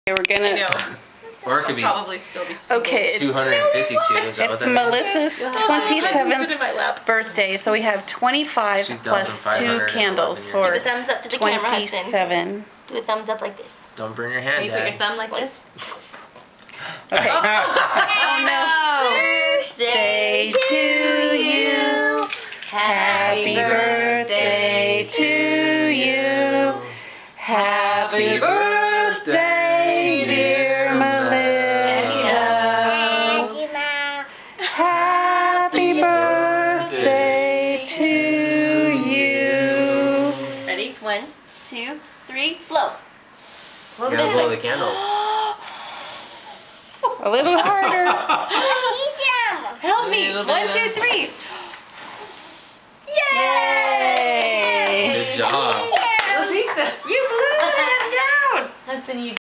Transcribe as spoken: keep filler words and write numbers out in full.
Okay, we're gonna. I know. Or it could be probably still be single. Okay, it's, two hundred fifty-two. Is that what it's that Melissa's twenty-seventh in my lap. birthday, so we have twenty-five plus two candles for Give a thumbs up to the camera, Hudson. twenty-seven. Do a thumbs up like this. is? Don't burn your hand, Can you put Dad. your thumb like this? Okay. Oh no. Birthday to you. Happy birthday to you. Happy birthday, dear Melissa. Happy birthday to you. Ready? One, two, three, blow. You gotta blow the candle. A little harder. Help me. One, two, three. Yay! Yay! Good job. You blew them down. Hudson, you